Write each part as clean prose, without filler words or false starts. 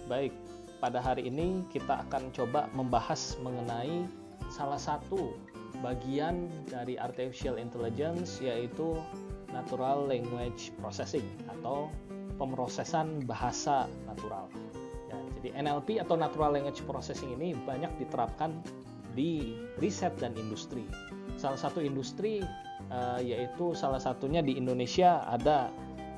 Baik, pada hari ini kita akan coba membahas mengenai salah satu bagian dari artificial intelligence, yaitu natural language processing atau pemrosesan bahasa natural. Ya, jadi NLP atau natural language processing ini banyak diterapkan di riset dan industri. Salah satu industri yaitu salah satunya di Indonesia ada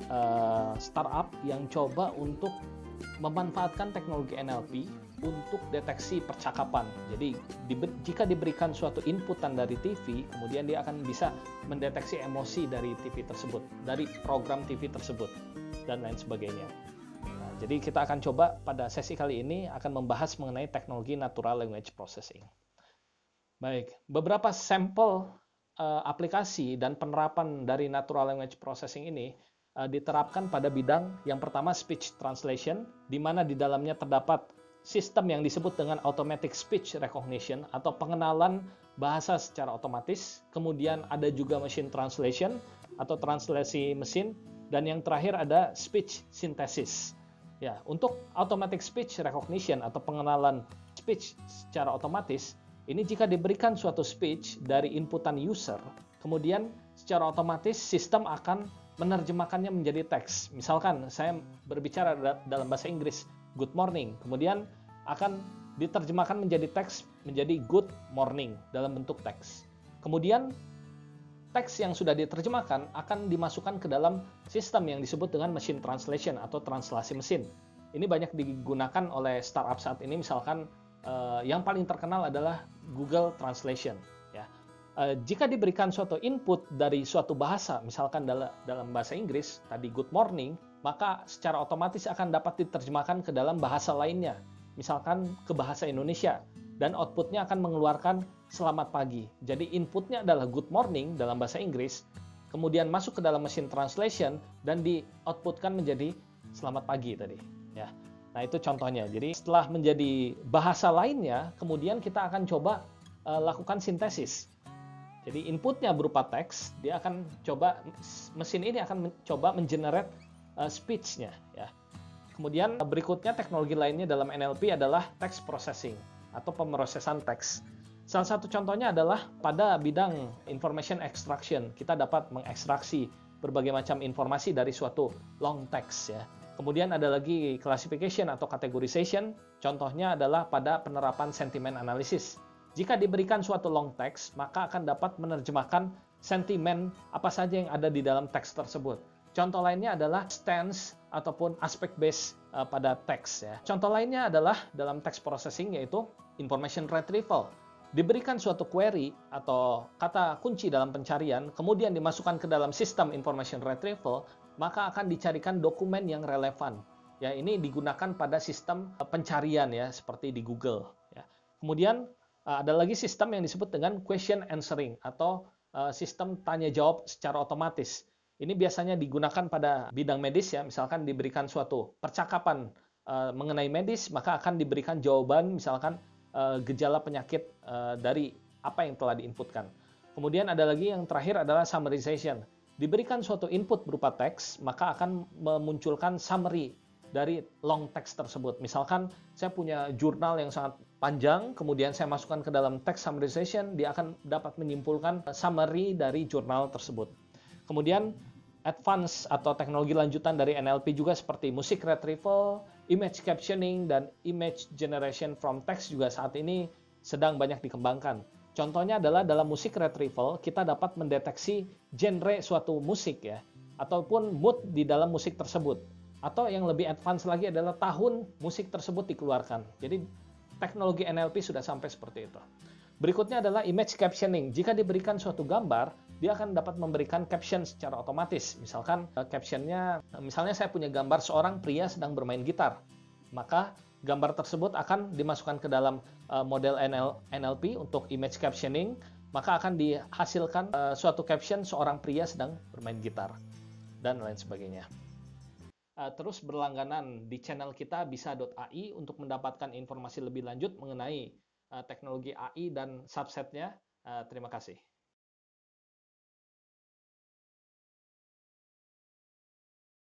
startup yang coba untuk memanfaatkan teknologi NLP untuk deteksi percakapan. Jadi jika diberikan suatu inputan dari TV, kemudian dia akan bisa mendeteksi emosi dari TV tersebut, dari program TV tersebut, dan lain sebagainya. Nah, jadi kita akan coba pada sesi kali ini akan membahas mengenai teknologi natural language processing. Baik, beberapa sampel aplikasi dan penerapan dari natural language processing ini diterapkan pada bidang yang pertama speech translation, di mana di dalamnya terdapat sistem yang disebut dengan automatic speech recognition atau pengenalan bahasa secara otomatis. Kemudian ada juga machine translation atau translasi mesin, dan yang terakhir ada speech synthesis. Ya, untuk automatic speech recognition atau pengenalan speech secara otomatis, ini jika diberikan suatu speech dari inputan user, kemudian secara otomatis sistem akan menerjemahkannya menjadi teks. Misalkan saya berbicara dalam bahasa Inggris, good morning, kemudian akan diterjemahkan menjadi teks menjadi good morning dalam bentuk teks. Kemudian teks yang sudah diterjemahkan akan dimasukkan ke dalam sistem yang disebut dengan machine translation atau translasi mesin. Ini banyak digunakan oleh startup saat ini, misalkan yang paling terkenal adalah Google Translation. Ya. Jika diberikan suatu input dari suatu bahasa, misalkan dalam bahasa Inggris, tadi good morning, maka secara otomatis akan dapat diterjemahkan ke dalam bahasa lainnya, misalkan ke bahasa Indonesia, dan outputnya akan mengeluarkan selamat pagi. Jadi inputnya adalah good morning dalam bahasa Inggris, kemudian masuk ke dalam machine translation, dan di-outputkan menjadi selamat pagi tadi. Ya. Nah, itu contohnya. Jadi setelah menjadi bahasa lainnya, kemudian kita akan coba lakukan sintesis. Jadi inputnya berupa teks, dia akan coba, mesin ini akan mencoba mengenerate speech-nya. Ya. Kemudian berikutnya teknologi lainnya dalam NLP adalah text processing atau pemrosesan teks. Salah satu contohnya adalah pada bidang information extraction. Kita dapat mengekstraksi berbagai macam informasi dari suatu long text, ya. Kemudian ada lagi classification atau categorization, contohnya adalah pada penerapan sentimen analisis. Jika diberikan suatu long text, maka akan dapat menerjemahkan sentimen apa saja yang ada di dalam teks tersebut. Contoh lainnya adalah stance ataupun aspect base pada teks. Ya. Contoh lainnya adalah dalam text processing, yaitu information retrieval. Diberikan suatu query atau kata kunci dalam pencarian, kemudian dimasukkan ke dalam sistem information retrieval, maka akan dicarikan dokumen yang relevan. Ya, ini digunakan pada sistem pencarian, ya, seperti di Google. Ya. Kemudian ada lagi sistem yang disebut dengan question answering atau sistem tanya jawab secara otomatis. Ini biasanya digunakan pada bidang medis, ya, misalkan diberikan suatu percakapan mengenai medis, maka akan diberikan jawaban, misalkan gejala penyakit dari apa yang telah diinputkan. Kemudian ada lagi yang terakhir adalah summarization. Diberikan suatu input berupa teks, maka akan memunculkan summary dari long text tersebut. Misalkan saya punya jurnal yang sangat panjang, kemudian saya masukkan ke dalam text summarization, dia akan dapat menyimpulkan summary dari jurnal tersebut. Kemudian advance atau teknologi lanjutan dari NLP juga seperti music retrieval, image captioning, dan image generation from text juga saat ini sedang banyak dikembangkan. Contohnya adalah dalam music retrieval, kita dapat mendeteksi genre suatu musik, ya, ataupun mood di dalam musik tersebut. Atau yang lebih advance lagi adalah tahun musik tersebut dikeluarkan. Jadi teknologi NLP sudah sampai seperti itu. Berikutnya adalah image captioning. Jika diberikan suatu gambar, dia akan dapat memberikan caption secara otomatis. Misalkan captionnya, misalnya saya punya gambar seorang pria sedang bermain gitar. Maka gambar tersebut akan dimasukkan ke dalam model NLP untuk image captioning. Maka akan dihasilkan suatu caption seorang pria sedang bermain gitar. Dan lain sebagainya. Terus berlangganan di channel kita bisa.ai untuk mendapatkan informasi lebih lanjut mengenai teknologi AI dan subsetnya. Terima kasih.